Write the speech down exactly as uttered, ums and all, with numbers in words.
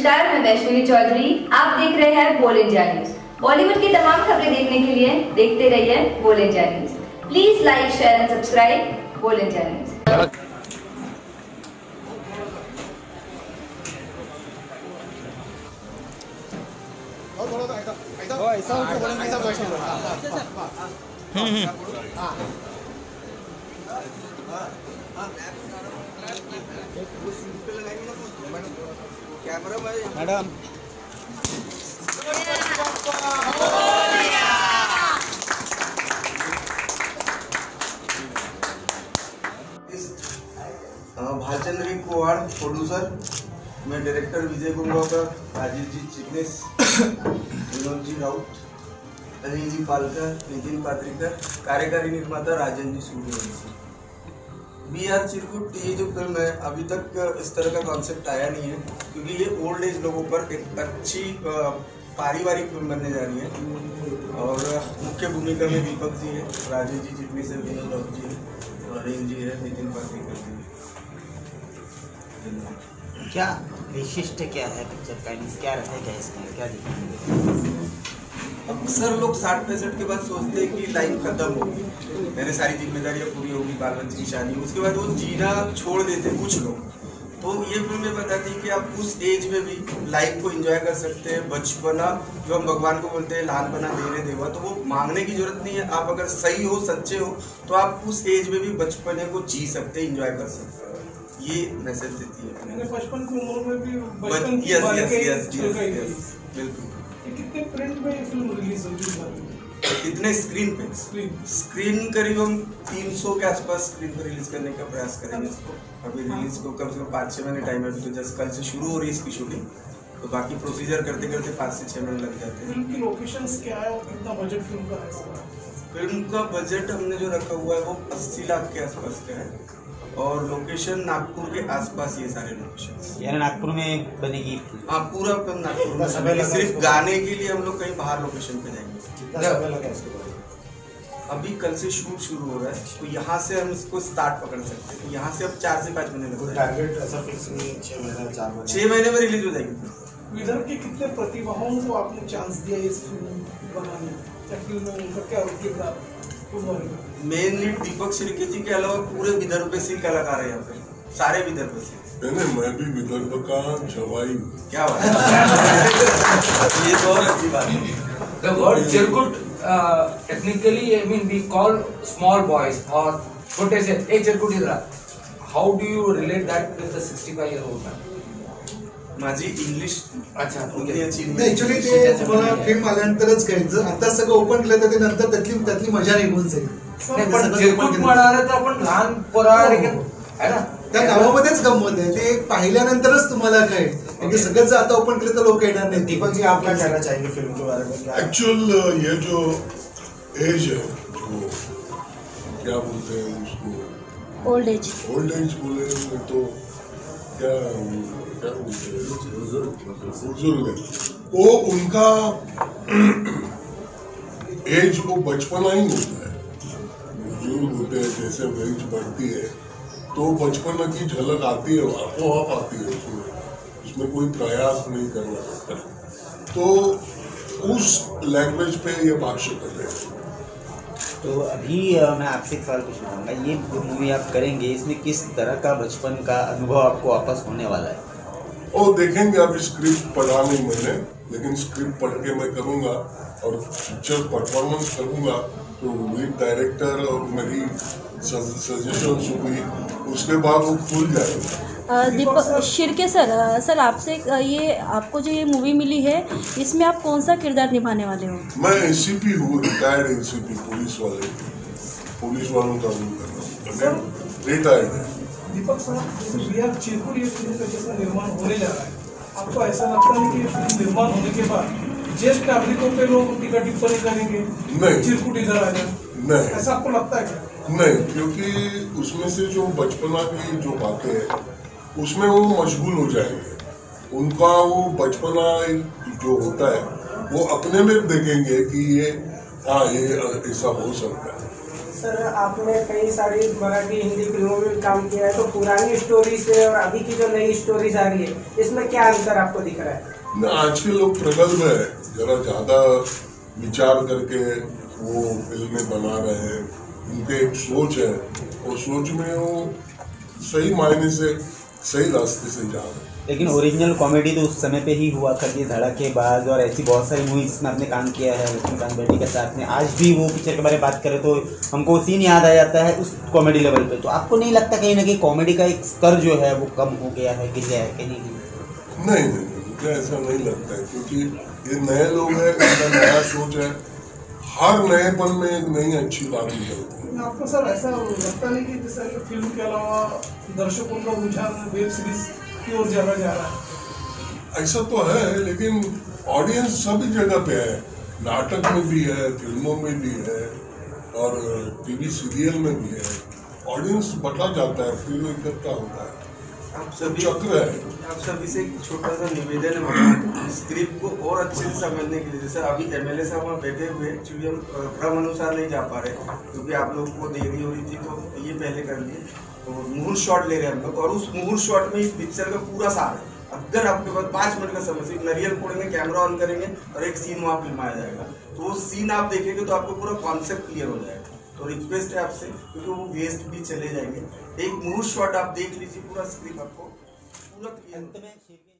नमस्कार, मैं वैष्णवी चौधरी। आप देख रहे हैं बोल इंडिया न्यूज। बॉलीवुड की तमाम खबरें देखने के लिए देखते रहिए Bol India news. Please like, share and subscribe Bol India news. Madam Bhalchandri Kuwad producer, मैं डायरेक्टर विजय गुंगावकर, राजीव जी चिटनेस, विनोद जी राउत, अनिल जी पालकर, नितिन पात्रिकर, कार्यकारी निर्माता राजन जी सूर्यवंशी। बी आर चिरकुट ये जो फिल्म है अभी तक इस तरह का कॉन्सेप्ट आया नहीं है, क्योंकि ये ओल्ड एज लोगों पर एक अच्छी पारिवारिक फिल्म बनने जा रही है और मुख्य भूमिका में दीपक जी है, राजीव जी चिटनेस है, विनोद राउत जी है और अनिल जी है, नितिन पात्रिकर जी है। क्या विशिष्ट क्या है पिक्चर का, क्या रहता है, क्या इसमें क्या दिखेंगे? अक्सर लोग साठ पैंसठ के बाद सोचते हैं कि लाइफ खत्म होगी, मेरे सारी जिम्मेदारियां पूरी होगी, बाल बच्चे की शादी, उसके बाद वो जीना छोड़ देते हैं कुछ लोग। तो ये फिल्में बताती है कि आप उस एज में भी लाइफ को एंजॉय कर सकते हैं। बचपना जो हम भगवान को बोलते हैं लानपना देने देवा, तो वो मांगने की जरूरत नहीं है। आप अगर सही हो, सच्चे हो, तो आप उस एज में भी बचपने को जी सकते हैं, एंजॉय कर सकते हैं। ये मैसेज देती है बचपन की उम्र में भी बचपन की यस यस यस यस बिल्कुल। कितने प्रिंट में ये फिल्म रिलीज होगी? कितने स्क्रीन पे? स्क्रीन स्क्रीन करीब हम तीन सौ के आसपास स्क्रीन पर रिलीज करने का प्रयास करेंगे इसको। अभी रिलीज को कम से कम पाँच छः महीने टाइम है, तो जस्ट कल से शुरू हो रही है इसकी शूटिंग, तो बाकी प्रोसीजर करते करते पाँच से छः महीने लग जाते हैं। फिल्म की लोकेशंस क्या है और कितना बजट फिल्म का है? फिल्म का बजट हमने जो रखा हुआ है वो अस्सी लाख के आसपास का है और लोकेशन नागपुर के आसपास ये सारे लोकेशन, यानी नागपुर में बनेगी। हाँ, पूरा फिल्म नागपुर में बनेगी। सिर्फ गाने के लिए हम लोग कहीं बाहर लोकेशन पे जाएंगे। कितना समय लगा इसके बाद? अभी कल से शूट शुरू हो रहा है, तो यहाँ से हम इसको स्टार्ट पकड़ सकते हैं। तो यहाँ से अब चार से पाँच महीने लगते हैं। टारगेट ऐसा फिक्स नहीं है, छः महीने चार महीने छः महीने में रिलीज हो जाएगी। इधर के कितने प्रतिभाओं को आपने चांस दिया इस फिल्म बनाने में? उनका क्या किरदार? मेन लीड दीपक शिर्के जी के अलावा पूरे विदर्भ से कलाकार है यहाँ पे, सारे विदर्भ से। नहीं, मैं भी विदर्भ का छवाई। क्या बात है, ये तो और अच्छी बात है। The word Chirkut technically I mean we call small boys or छोटे से एक चिरकुट इधर। How do you relate that with the sixty-five year old man? माझी इंग्लिश अच्छा उतनी अच्छी नाही, ऍक्च्युली ते तुम्हाला फिल्म आल्यानंतरच कळेल. जर आता सगळं ओपन केलं तर ते नंतर त्यातली त्यातली मजा निघून जाईल. पण चिरकुट म्हणाले तर आपण लहान पोरा है ना, त्या नावामध्येच गंमत आहे. ते पाहिल्यानंतरच तुम्हाला कळेल. म्हणजे सगळं जर आता ओपन केलं तर लोक येणार नाही. दीपक जी, आप क्या कहना चाहेंगे फिल्म के बारे में? एक्चुअल ये जो एज है, जो क्या बोलते हैं उसको, ओल्ड एज ओल्ड एज बोले तो क्या क्या बोलते हैं, बुजुर्ग है वो, उनका एज वो बचपना ही होता है। बुजुर्ग होते हैं, जैसे एज बढ़ती है तो बचपना की झलक आती है, आपो आप आती है उसमें, उसमें कोई प्रयास नहीं करना पड़ता। तो उस लैंग्वेज पे ये भाष्य कर रहे हैं। तो अभी मैं आपसे एक सवाल पूछना चाहूँगा, ये मूवी आप करेंगे, इसमें किस तरह का बचपन का अनुभव आपको वापस होने वाला है? और देखेंगे, अभी स्क्रिप्ट पढ़ा नहीं मैंने, लेकिन स्क्रिप्ट पढ़ के मैं करूँगा और पिक्चर परफॉर्मेंस करूँगा, तो लीड डायरेक्टर और मेरी सजेशन हुई, उसके बाद वो खुल जाएगा। दीपक शिर्के सर, सर आपसे ये आपको जो ये मूवी मिली है, इसमें आप कौन सा किरदार निभाने वाले हो? मैं एसीपी हूँ, रिटायर्ड एसीपी, पुलिस वाले, पुलिस वालों का रोल कर रहा हूँ, रिटायर्ड है। दीपक साहब, बी आर चिरकुट ये फिल्म का जैसा निर्माण होने जा रहा है, आपको ऐसा लगता है कि ये फिल्म निर्माण होने के बाद ज्येष्ठ नागरिकों पे लोग टीका टिप्पणी करेंगे, नहीं, चिरकुट इधर आ जाए, नहीं, ऐसा आपको लगता है क्या? नहीं, क्योंकि उसमें से जो बचपना की जो बातें हैं उसमें वो मशगूल हो जाएंगे। उनका वो बचपना जो होता है वो अपने में देखेंगे कि ये हाँ, ये ऐसा हो सकता है। सर आपने कई सारी मराठी हिंदी फिल्मों में काम किया है, तो पुरानी स्टोरी से और अभी की जो नई स्टोरीज आ रही है इसमें क्या अंतर आपको दिख रहा है? ना, आज के लोग प्रगल्भ है, जरा ज्यादा विचार करके वो फिल्में बना रहे हैं। उनके एक सोच है और सोच में वो सही मायने से सही रास्ते से जा रहे हैं। लेकिन ओरिजिनल कॉमेडी तो उस समय पे ही हुआ करती, धड़केबाज और ऐसी बहुत सारी मूवी जिसमें आपने काम किया है लक्ष्मीकांत बेटी के साथ में। आज भी वो पिक्चर के बारे में बात करें तो हमको सीन याद आ जाता है उस कॉमेडी लेवल पे। तो आपको नहीं लगता कहीं ना कहीं कॉमेडी का एक स्तर जो है वो कम हो गया है, गिर गया है कहीं? नहीं नहीं मुझे ऐसा नहीं लगता है, क्योंकि ये नए लोग हैं, इनका नया सोच है। हर नएपन में एक नई अच्छी बात निकलती है। आपको सर ऐसा लगता नहीं कि जैसे फिल्म के अलावा दर्शकों का रुझान वेब सीरीज की ओर ज्यादा जा रहा है? ऐसा तो है, लेकिन ऑडियंस सभी जगह पे है। नाटक में भी है, फिल्मों में भी है और टीवी सीरियल में भी है। ऑडियंस बढ़ता जाता है, फिर इकट्ठा होता है। आप सभी चक्र है। आप सभी से एक छोटा सा निवेदन है स्क्रिप्ट को और अच्छे से समझने के लिए। जैसे अभी एमएलए साहब वहाँ बैठे हुए, एक्चुअली हम क्रम अनुसार नहीं जा पा रहे क्योंकि आप लोग को देरी हो रही थी, तो ये पहले कर लिए। तो मुहूर्त शॉट ले रहे हैं हम लोग, और उस मुहूर्त शॉट में इस पिक्चर का पूरा सार है। अगर आपके पास पाँच मिनट का समय, सिर्फ नरियल फोड़ेंगे, कैमरा ऑन करेंगे और एक सीन वहाँ फिल्माया जाएगा, तो वो सीन आप देखेंगे तो आपको पूरा कॉन्सेप्ट क्लियर हो जाएगा। तो रिक्वेस्ट है आपसे, क्योंकि वो वेस्ट भी चले जाएंगे। एक मुहूर्त शॉट आप देख लीजिए, पूरा स्क्रिप्ट आपको पूरा क्लियर।